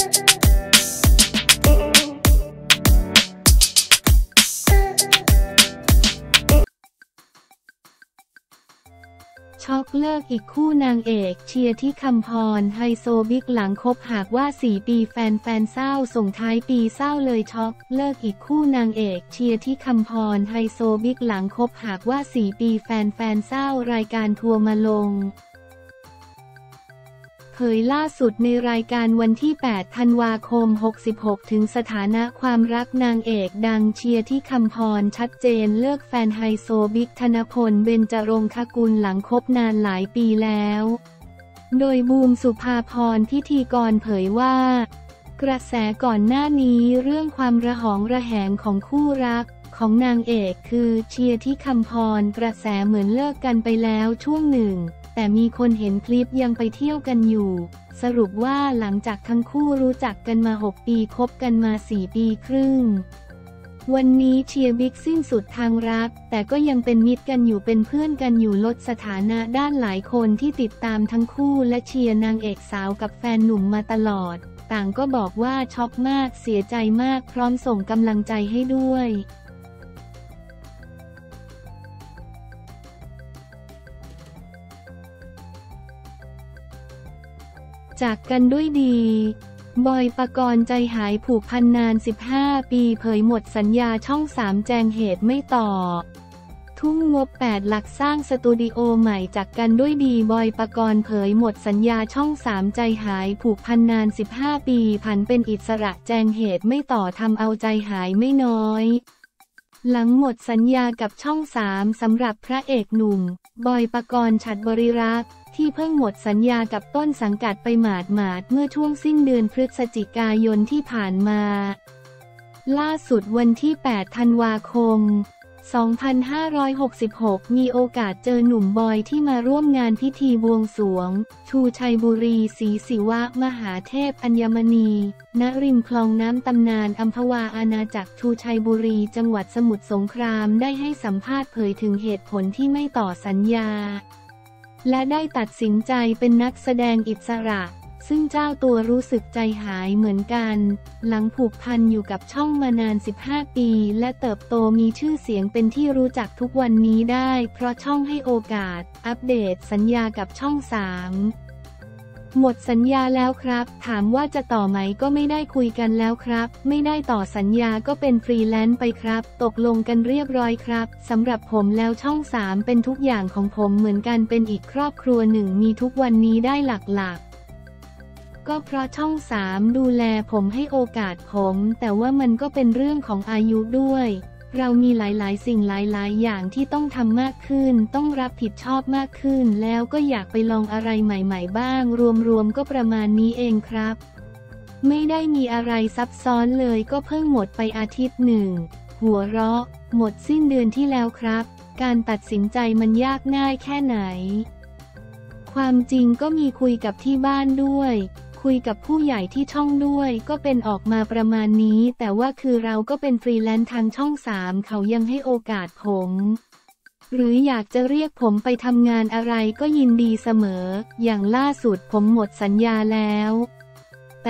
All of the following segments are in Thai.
ช็อกเลิกอีกคู่นางเอกเชียร์ที่คำพรไฮโซบิ๊กหลังคบหากว่า4 ปีแฟนเศร้าส่งท้ายปีเศร้าเลยช็อกเลิกอีกคู่นางเอกเชียร์ที่คำพรไฮโซบิ๊กหลังคบหากว่า4 ปีแฟนเศร้ารายการทัวร์มาลงเผยล่าสุดในรายการวันที่8 ธันวาคม 66ถึงสถานะความรักนางเอกดังเชียร์ที่คำพรชัดเจนเลิกแฟนไฮโซบิ๊กธนพลเบญจรงคกุลหลังคบนานหลายปีแล้วโดยบูมสุภาพรพิธีกรเผยว่ากระแสก่อนหน้านี้เรื่องความระหองระแหงของคู่รักของนางเอกคือเชียร์ที่คำพรกระแสเหมือนเลิกกันไปแล้วช่วงหนึ่งแต่มีคนเห็นคลิปยังไปเที่ยวกันอยู่สรุปว่าหลังจากทั้งคู่รู้จักกันมา6 ปีคบกันมา4 ปีครึ่งวันนี้เชียร์บิ๊กสิ้นสุดทางรักแต่ก็ยังเป็นมิตรกันอยู่เป็นเพื่อนกันอยู่ลดสถานะด้านหลายคนที่ติดตามทั้งคู่และเชียร์นางเอกสาวกับแฟนหนุ่มมาตลอดต่างก็บอกว่าช็อกมากเสียใจมากพร้อมส่งกำลังใจให้ด้วยจากกันด้วยดีบอยปกรณ์ใจหายผูกพันนาน15 ปีเผยหมดสัญญาช่อง3แจงเหตุไม่ต่อทุ่มงบ8 หลักสร้างสตูดิโอใหม่จากกันด้วยดีบอยปกรณ์เผยหมดสัญญาช่อง3ใจหายผูกพันนาน15 ปีผันเป็นอิสระแจงเหตุไม่ต่อทำเอาใจหายไม่น้อยหลังหมดสัญญากับช่อง3สำหรับพระเอกหนุ่มบอยปกรณ์ฉัตรบริรักษ์ที่เพิ่งหมดสัญญากับต้นสังกัดไปหมาดเมื่อช่วงสิ้นเดือนพฤศจิกายนที่ผ่านมาล่าสุดวันที่8 ธันวาคม 2566มีโอกาสเจอหนุ่มบอยที่มาร่วมงานพิธีบวงสรวงชูชัยบุรีศรีศิวะมหาเทพอัญมณีณริมคลองน้ำตำนานอัมพวาอาณาจักรชูชัยบุรีจังหวัดสมุทรสงครามได้ให้สัมภาษณ์เผยถึงเหตุผลที่ไม่ต่อสัญญาและได้ตัดสินใจเป็นนักแสดงอิสระซึ่งเจ้าตัวรู้สึกใจหายเหมือนกันหลังผูกพันอยู่กับช่องมานาน15 ปีและเติบโตมีชื่อเสียงเป็นที่รู้จักทุกวันนี้ได้เพราะช่องให้โอกาสอัปเดตสัญญากับช่อง3หมดสัญญาแล้วครับถามว่าจะต่อไหมก็ไม่ได้คุยกันแล้วครับไม่ได้ต่อสัญญาก็เป็นฟรีแลนซ์ไปครับตกลงกันเรียบร้อยครับสำหรับผมแล้วช่อง3เป็นทุกอย่างของผมเหมือนกันเป็นอีกครอบครัวหนึ่งมีทุกวันนี้ได้หลักๆก็เพราะช่อง3ดูแลผมให้โอกาสผมแต่ว่ามันก็เป็นเรื่องของอายุด้วยเรามีหลายๆสิ่งหลายๆอย่างที่ต้องทำมากขึ้นต้องรับผิดชอบมากขึ้นแล้วก็อยากไปลองอะไรใหม่ๆบ้างรวมๆก็ประมาณนี้เองครับไม่ได้มีอะไรซับซ้อนเลยก็เพิ่งหมดไปอาทิตย์หนึ่งหัวเราะหมดสิ้นเดือนที่แล้วครับการตัดสินใจมันยากง่ายแค่ไหนความจริงก็มีคุยกับที่บ้านด้วยคุยกับผู้ใหญ่ที่ช่องด้วยก็เป็นออกมาประมาณนี้แต่ว่าคือเราก็เป็นฟรีแลนซ์ทางช่อง3เขายังให้โอกาสผมหรืออยากจะเรียกผมไปทำงานอะไรก็ยินดีเสมออย่างล่าสุดผมหมดสัญญาแล้วแต่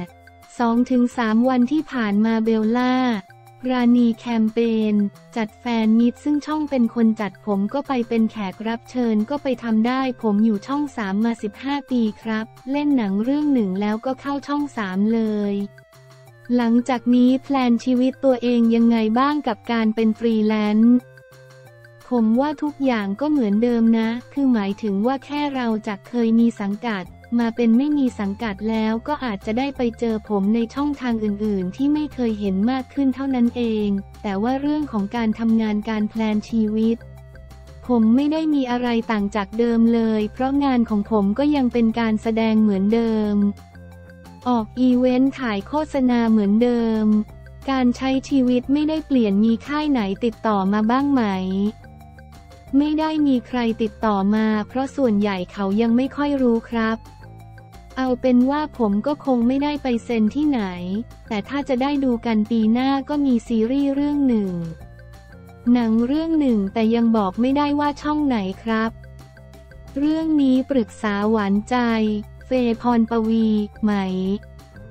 2-3 วันที่ผ่านมาเบลล่าราณีแคมเปญจัดแฟนมิตรซึ่งช่องเป็นคนจัดผมก็ไปเป็นแขกรับเชิญก็ไปทำได้ผมอยู่ช่อง3มา15 ปีครับเล่นหนังเรื่องหนึ่งแล้วก็เข้าช่อง3เลยหลังจากนี้แพลนชีวิตตัวเองยังไงบ้างกับการเป็นฟรีแลนซ์ผมว่าทุกอย่างก็เหมือนเดิมนะคือหมายถึงว่าแค่เราจากเคยมีสังกัดมาเป็นไม่มีสังกัดแล้วก็อาจจะได้ไปเจอผมในช่องทางอื่นๆที่ไม่เคยเห็นมากขึ้นเท่านั้นเองแต่ว่าเรื่องของการทำงานการแพลนชีวิตผมไม่ได้มีอะไรต่างจากเดิมเลยเพราะงานของผมก็ยังเป็นการแสดงเหมือนเดิมออกอีเวนต์ถ่ายโฆษณาเหมือนเดิมการใช้ชีวิตไม่ได้เปลี่ยนมีค่ายไหนติดต่อมาบ้างไหมไม่ได้มีใครติดต่อมาเพราะส่วนใหญ่เขายังไม่ค่อยรู้ครับเอาเป็นว่าผมก็คงไม่ได้ไปเซ็นที่ไหนแต่ถ้าจะได้ดูกันปีหน้าก็มีซีรีส์เรื่องหนึ่งหนังเรื่องหนึ่งแต่ยังบอกไม่ได้ว่าช่องไหนครับเรื่องนี้ปรึกษาหวานใจเฟย์ พรปวีไหม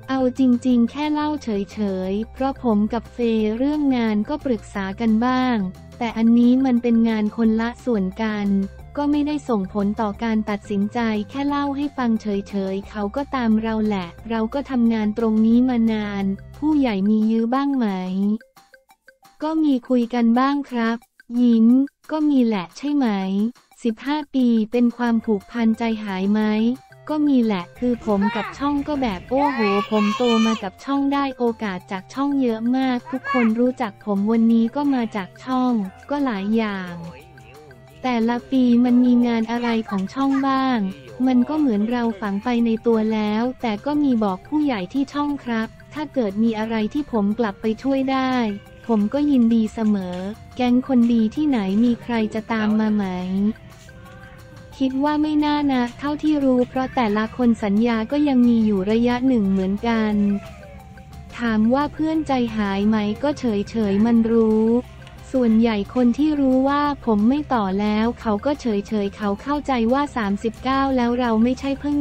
เอาจริงๆแค่เล่าเฉยๆเพราะผมกับเฟย์เรื่องงานก็ปรึกษากันบ้างแต่อันนี้มันเป็นงานคนละส่วนกันก็ไม่ได้ส่งผลต่อการตัดสินใจแค่เล่าให้ฟังเฉยๆเขาก็ตามเราแหละเราก็ทำงานตรงนี้มานานผู้ใหญ่มียื้อบ้างไหมก็มีคุยกันบ้างครับยิ้มก็มีแหละใช่ไหม15 ปีเป็นความผูกพันใจหายไหมก็มีแหละคือผมกับช่องก็แบบโอ้โหผมโตมากับช่องได้โอกาสจากช่องเยอะมากทุกคนรู้จักผมวันนี้ก็มาจากช่องก็หลายอย่างแต่ละปีมันมีงานอะไรของช่องบ้างมันก็เหมือนเราฝังไปในตัวแล้วแต่ก็มีบอกผู้ใหญ่ที่ช่องครับถ้าเกิดมีอะไรที่ผมกลับไปช่วยได้ผมก็ยินดีเสมอแก๊งคนดีที่ไหนมีใครจะตามมาไหมคิดว่าไม่น่านะเท่าที่รู้เพราะแต่ละคนสัญญาก็ยังมีอยู่ระยะหนึ่งเหมือนกันถามว่าเพื่อนใจหายไหมก็เฉยมันรู้ส่วนใหญ่คนที่รู้ว่าผมไม่ต่อแล้วเขาก็เฉยเขาเข้าใจว่า39แล้วเราไม่ใช่เพิ่ง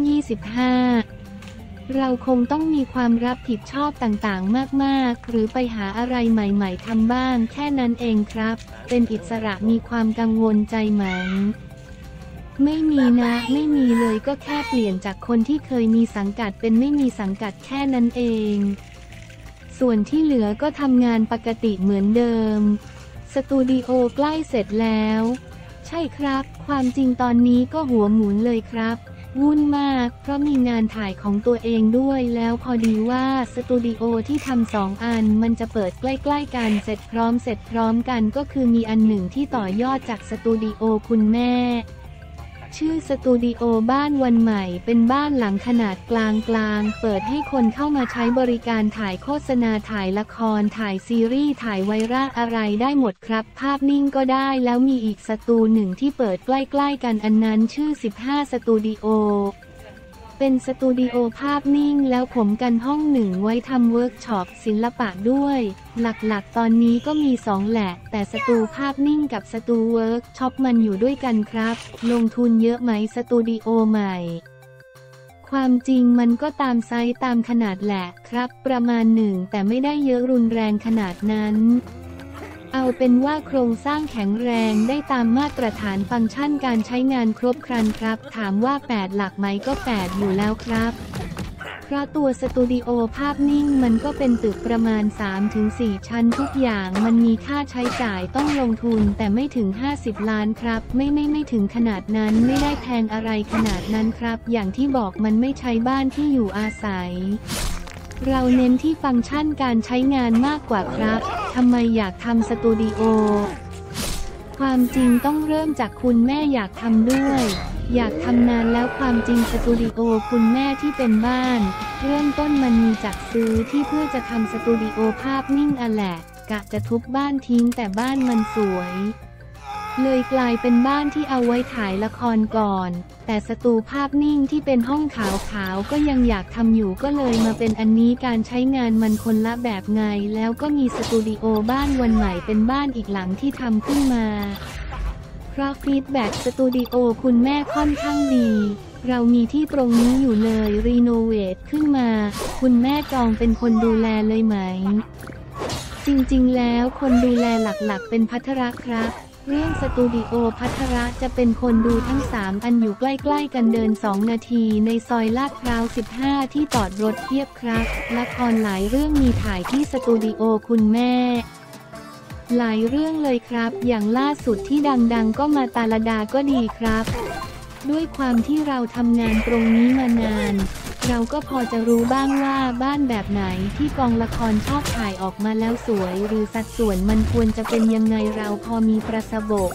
25เราคงต้องมีความรับผิดชอบต่างๆมากๆหรือไปหาอะไรใหม่ๆทำบ้างแค่นั้นเองครับเป็นอิสระมีความกังวลใจไหมไม่มีนะไม่มีเลยก็แค่เปลี่ยนจากคนที่เคยมีสังกัดเป็นไม่มีสังกัดแค่นั้นเองส่วนที่เหลือก็ทำงานปกติเหมือนเดิมสตูดิโอใกล้เสร็จแล้วใช่ครับความจริงตอนนี้ก็หัวหมุนเลยครับวุ่นมากเพราะมีงานถ่ายของตัวเองด้วยแล้วพอดีว่าสตูดิโอที่ทำ2 อันมันจะเปิดใกล้ๆกันเสร็จพร้อมกันก็คือมีอันหนึ่งที่ต่อยอดจากสตูดิโอคุณแม่ชื่อสตูดิโอบ้านวันใหม่เป็นบ้านหลังขนาดกลางเปิดให้คนเข้ามาใช้บริการถ่ายโฆษณาถ่ายละครถ่ายซีรีส์ถ่ายไวรัลอะไรได้หมดครับภาพนิ่งก็ได้แล้วมีอีกสตูหนึ่งที่เปิดใกล้ๆกันอันนั้นชื่อ15สตูดิโอเป็นสตูดิโอภาพนิ่งแล้วผมกันห้องหนึ่งไว้ทำเวิร์กช็อปศิลปะด้วยหลักๆตอนนี้ก็มี2แหละแต่สตูภาพนิ่งกับสตูเวิร์กช็อปมันอยู่ด้วยกันครับลงทุนเยอะไหมสตูดิโอใหม่ความจริงมันก็ตามไซส์ตามขนาดแหละครับประมาณหนึ่งแต่ไม่ได้เยอะรุนแรงขนาดนั้นเอาเป็นว่าโครงสร้างแข็งแรงได้ตามมาตรฐานฟังก์ชันการใช้งานครบครันครับถามว่า8หลักไหมก็8อยู่แล้วครับเพราะตัวสตูดิโอภาพนิ่งมันก็เป็นตึกประมาณ 3-4 ชั้นทุกอย่างมันมีค่าใช้จ่ายต้องลงทุนแต่ไม่ถึง50 ล้านครับไม่ถึงขนาดนั้นไม่ได้แพงอะไรขนาดนั้นครับอย่างที่บอกมันไม่ใช่บ้านที่อยู่อาศัยเราเน้นที่ฟังก์ชันการใช้งานมากกว่าครับทำไมอยากทำสตูดิโอความจริงต้องเริ่มจากคุณแม่อยากทำด้วยอยากทำนานแล้วความจริงสตูดิโอคุณแม่ที่เป็นบ้านเริ่มต้นมันมีจากซื้อที่เพื่อจะทำสตูดิโอภาพนิ่งอะแหละกะจะทุบบ้านทิ้งแต่บ้านมันสวยเลยกลายเป็นบ้านที่เอาไว้ถ่ายละครก่อนแต่สตูภาพนิ่งที่เป็นห้องขาวก็ยังอยากทำอยู่ก็เลยมาเป็นอันนี้การใช้งานมันคนละแบบไงแล้วก็มีสตูดิโอบ้านวันใหม่เป็นบ้านอีกหลังที่ทำขึ้นมาเพราะฟีดแบ็กสตูดิโอคุณแม่ค่อนข้างดีเรามีที่ตรงนี้อยู่เลยรีโนเวทขึ้นมาคุณแม่จองเป็นคนดูแลเลยไหมจริงๆแล้วคนดูแลหลักๆเป็นภัทรครับเรื่องสตูดิโอภัทรจะเป็นคนดูทั้ง3อันอยู่ใกล้ๆกันเดิน2 นาทีในซอยลาดพร้าว15ที่จอดรถเทียบครับละครหลายเรื่องมีถ่ายที่สตูดิโอคุณแม่หลายเรื่องเลยครับอย่างล่าสุดที่ดังๆก็มาตาลดาก็ดีครับด้วยความที่เราทำงานตรงนี้มานานเราก็พอจะรู้บ้างว่าบ้านแบบไหนที่กองละครชอบถ่ายออกมาแล้วสวยหรือสัดส่วนมันควรจะเป็นยังไงเราพอมีประสบ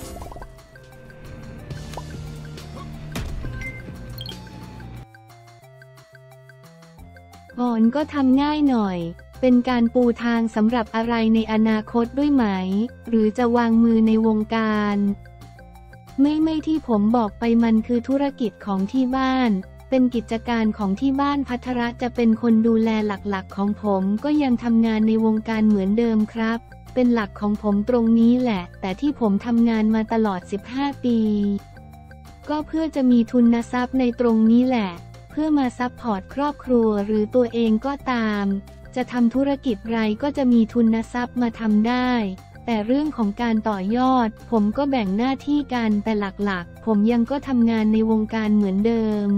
ก่อนก็ทำง่ายหน่อยเป็นการปูทางสำหรับอะไรในอนาคตด้วยไหมหรือจะวางมือในวงการไม่ที่ผมบอกไปมันคือธุรกิจของที่บ้านเป็นกิจการของที่บ้านภัทรจะเป็นคนดูแลหลักๆของผมก็ยังทำงานในวงการเหมือนเดิมครับเป็นหลักของผมตรงนี้แหละแต่ที่ผมทำงานมาตลอด15 ปีก็เพื่อจะมีทุนทรัพย์ในตรงนี้แหละเพื่อมาซัพพอร์ตครอบครัวหรือตัวเองก็ตามจะทำธุรกิจไรก็จะมีทุนทรัพย์มาทำได้แต่เรื่องของการต่อยอดผมก็แบ่งหน้าที่กันแต่หลักๆผมยังก็ทำงานในวงการเหมือนเดิม